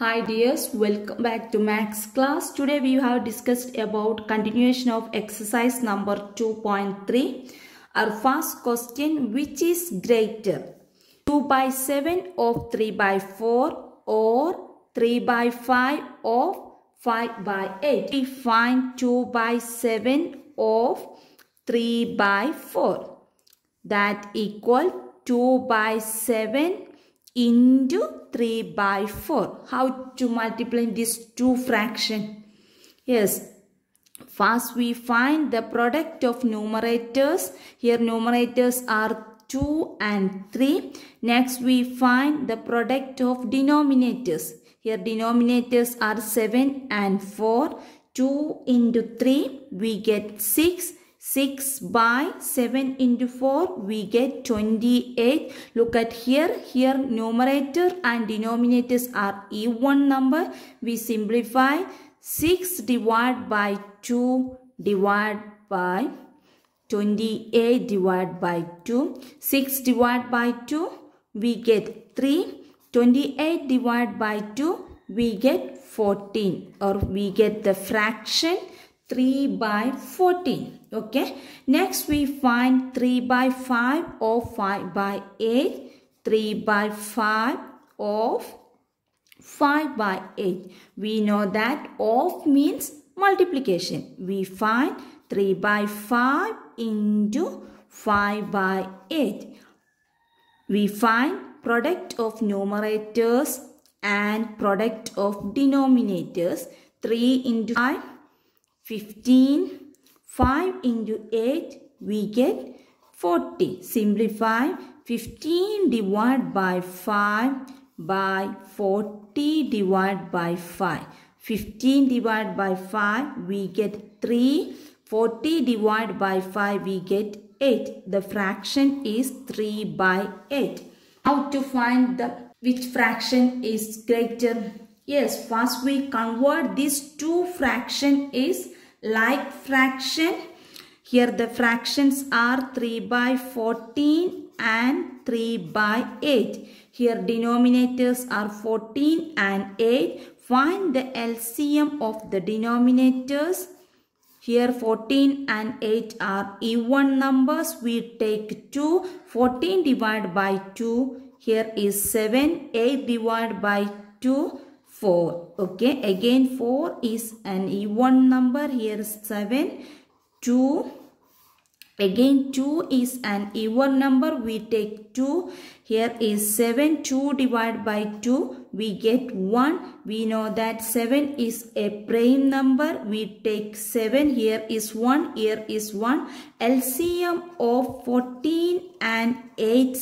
Hi dears, welcome back to Max class. Today we have discussed about continuation of exercise number 2.3. Our first question, which is greater? 2 by 7 of 3 by 4 or 3 by 5 of 5 by 8? We find 2 by 7 of 3 by 4. That equal 2 by 7 into 3 by 4. How to multiply these two fractions? Yes, first we find the product of numerators. Here numerators are 2 and 3. Next we find the product of denominators. Here denominators are 7 and 4. 2 into 3 we get 6. 6 by 7 into 4 we get 28. Look at here. Here numerator and denominators are even number. We simplify 6 divided by 2 divided by 28 divided by 2. 6 divided by 2 we get 3. 28 divided by 2 we get 14, or we get the fraction 3 by 14. Okay. Next we find 3 by 5 of 5 by 8. 3 by 5 of 5 by 8. We know that of means multiplication. We find 3 by 5 into 5 by 8. We find product of numerators and product of denominators. 3 into 5, 15. 5 into 8 we get 40. Simplify 15 divided by 5 by 40 divided by 5. 15 divided by 5 we get 3. 40 divided by 5 we get 8. The fraction is 3 by 8. How to find which fraction is greater? Yes, first we convert these two fraction is like fraction. Here the fractions are 3 by 14 and 3 by 8. Here denominators are 14 and 8. Find the LCM of the denominators. Here 14 and 8 are even numbers. We take 2. 14 divided by 2. Here is 7. 8 divided by 2. 4. Okay, again 4 is an even number. Here is 7. 2. Again 2 is an even number. We take 2. Here is 7. 2 divided by 2. We get 1. We know that 7 is a prime number. We take 7. Here is 1. Here is 1. LCM of 14 and 8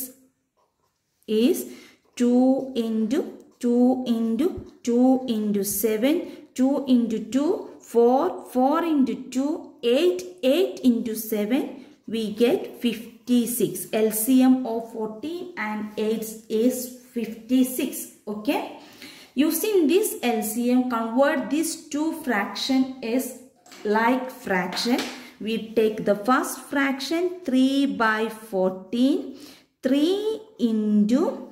is 2 into 2 into 2 into 7, 2 into 2, 4, 4 into 2, 8, 8 into 7, we get 56. LCM of 14 and 8 is 56. Okay. Using this LCM, convert these two fraction is like fraction. We take the first fraction 3 by 14. 3 into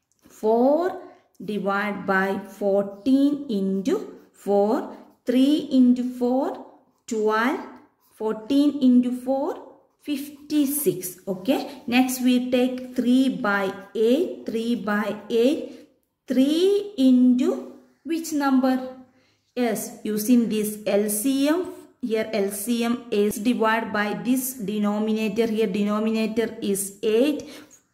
4 divided by 14 into 4. 3 into 4, 12. 14 into 4, 56. Okay. Next we take 3 by 8. 3 by 8. 3 into which number? Yes, using this LCM. Here LCM is divided by this denominator. Here denominator is 8.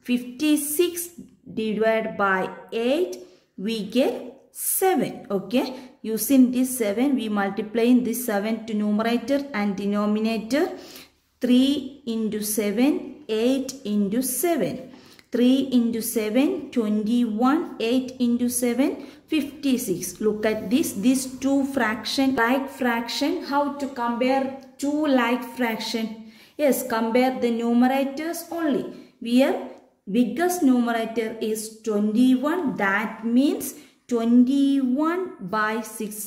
56 divided by 8. We get 7. Okay. Using this 7, we multiply this 7 to numerator and denominator. 3 into 7, 8 into 7. 3 into 7, 21. 8 into 7, 56. Look at this. These two fraction, like fraction. How to compare two like fraction? Yes, compare the numerators only. Here biggest numerator is 21. That means 21 by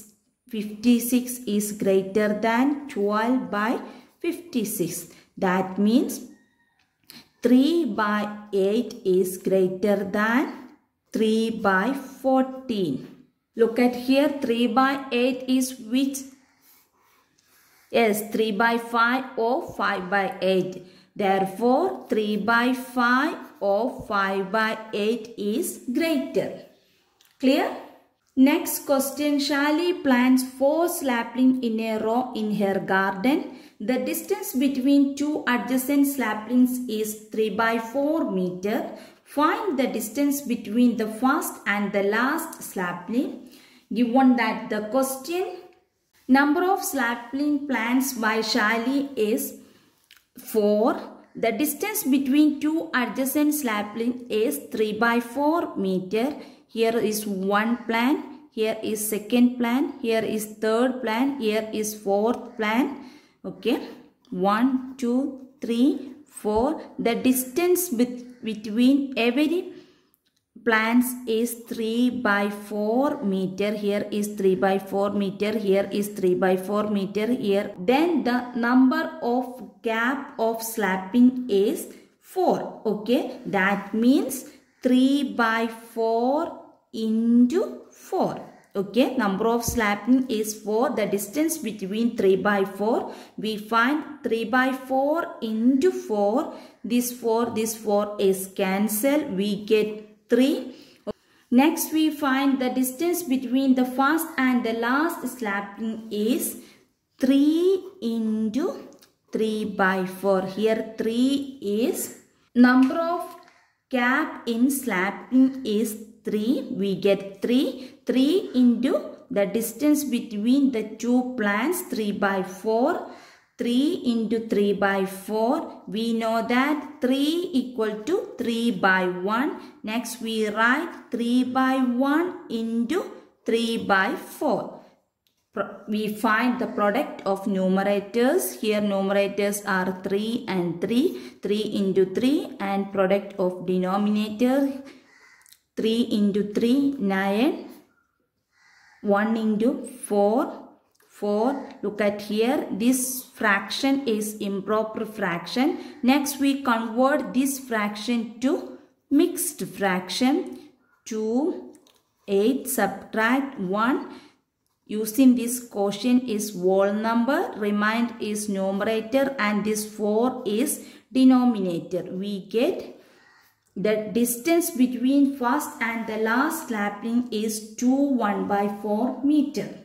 56 is greater than 12 by 56. That means 3 by 8 is greater than 3 by 14. Look at here, 3 by 8 is which? Yes, 3 by 5 or 5 by 8. Therefore, 3 by 5 or 5 by 8 is greater. Clear? Next question, Shali plants 4 saplings in a row in her garden. The distance between two adjacent saplings is 3 by 4 meter. Find the distance between the first and the last sapling. Given that the question, number of sapling plants by Shali is 4. The distance between two adjacent saplings is 3 by 4 meter. Here is one plant, here is second plant, here is third plant, here is fourth plant. Okay, 1, 2, 3, 4. The distance between every plants is 3 by 4 meter. Here is 3 by 4 meter, here is 3 by 4 meter here. Then the number of gap of sapling is 4. Okay, that means 3 by 4 into 4. Okay, number of sapling is 4. The distance between 3 by 4. We find 3 by 4 into 4. This 4 is cancelled. We get 3. Next we find the distance between the first and the last sapling is 3 into 3 by 4. Here 3 is number of gap in sapling is 3. We get 3. 3 into the distance between the two plants, 3 by 4. 3 into 3 by 4. We know that 3 equal to 3 by 1. Next we write 3 by 1 into 3 by 4. We find the product of numerators. Here numerators are 3 and 3. 3 into 3 and product of denominator 3 into 3, 9. 1 into 4, 4. Look at here. This fraction is improper fraction. Next we convert this fraction to mixed fraction. 2, 8, subtract 1. Using this quotient is whole number. Remainder is numerator and this 4 is denominator. We get the distance between first and the last sapling is 2 1 by 4 meter.